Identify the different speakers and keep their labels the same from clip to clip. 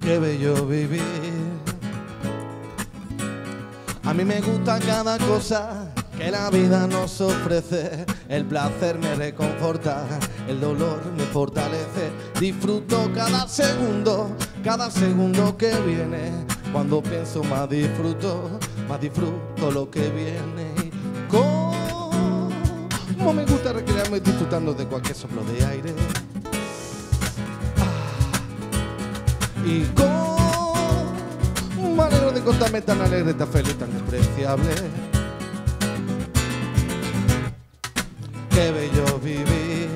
Speaker 1: qué bello vivir. A mí me gusta cada cosa que la vida nos ofrece. El placer me reconforta, el dolor me fortalece. Disfruto cada segundo que viene. Cuando pienso más disfruto lo que viene. Como me gusta recrearme disfrutando de cualquier soplo de aire. Y me alegro de contarme tan alegre, tan feliz, tan despreciable. Qué bello vivir.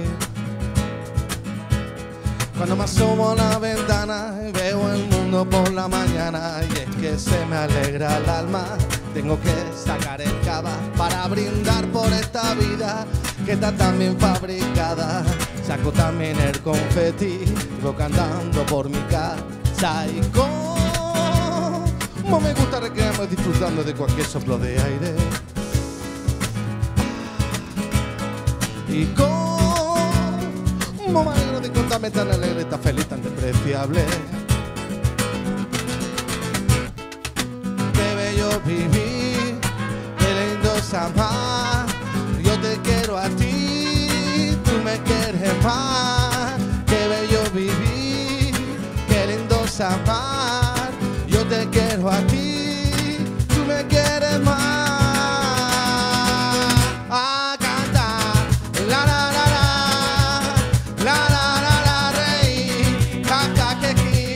Speaker 1: Cuando me asomo a la ventana y veo el mundo por la mañana, y es que se me alegra el alma. Tengo que sacar el cava para brindar por esta vida que está tan bien fabricada. Saco también el confeti y voy cantando por mi casa. Y como me gusta recrearme disfrutando de cualquier soplo de aire. Y como me alegro de encontrarme tan alegre, tan feliz, tan despreciable. Qué bello vivir, qué lindo es amar. Yo te quiero a ti, tú me quieres más. Qué bello vivir, qué lindo es amar. Yo te quiero a ti, tú me quieres más. A cantar, la la la la, la la la la, reír, jaja que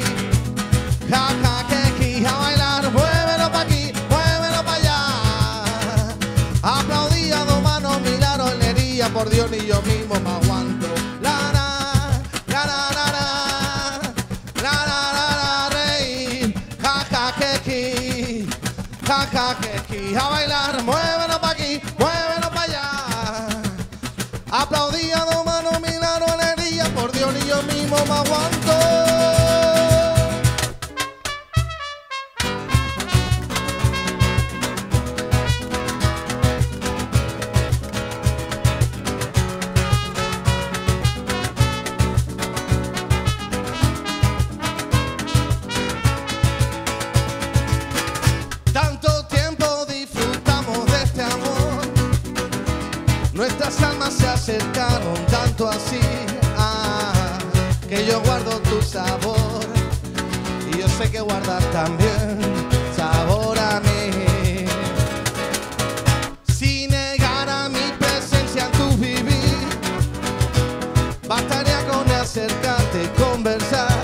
Speaker 1: aquí, a bailar, muévelo pa' aquí, muévelo pa' allá. Aplaudí a dos manos, miraron herida, por Dios ni yo mismo me aguanto. La la la la la la, la la la la, reír, jaja que aquí, a bailar, muévelo pa' aquí, muévelo pa' allá. Aplaudí a dos manos, miraron herida, por Dios ni yo mismo me aguanto. Tanto tiempo disfrutamos de este amor, nuestras almas se acercaron tanto así, que yo guardo tu sabor y yo sé que guardas también sabor a mí. Si negara mi presencia en tu vivir, bastaría con acercarte y conversar.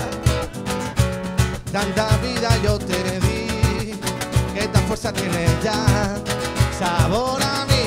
Speaker 1: Tanta vida yo te di, que esta fuerza tiene ya sabor a mí.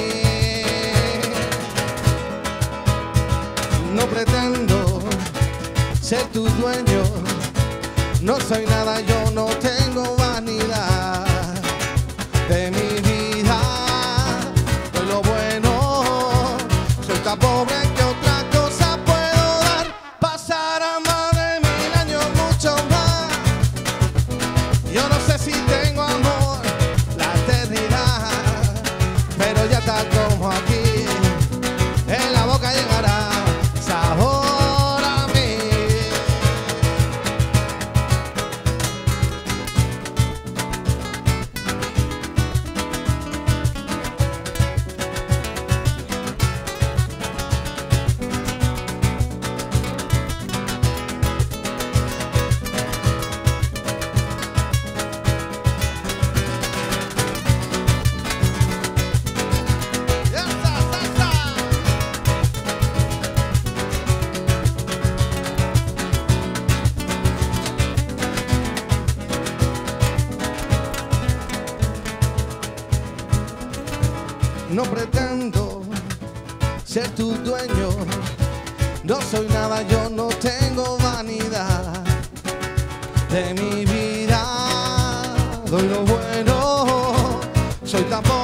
Speaker 1: No pretendo ser tu dueño, no soy nada, yo no tengo vanidad de mi vida. Soy lo bueno, soy tan pobre que otra cosa puedo dar. Pasarán más de 1000 años, mucho más. Yo no sé si tengo amor, la eternidad, pero ya tal como aquí, en la boca llegará sabor a mí. No pretendo ser tu dueño, no soy nada, yo no tengo vanidad de mi vida. Doy lo bueno, soy tan pobre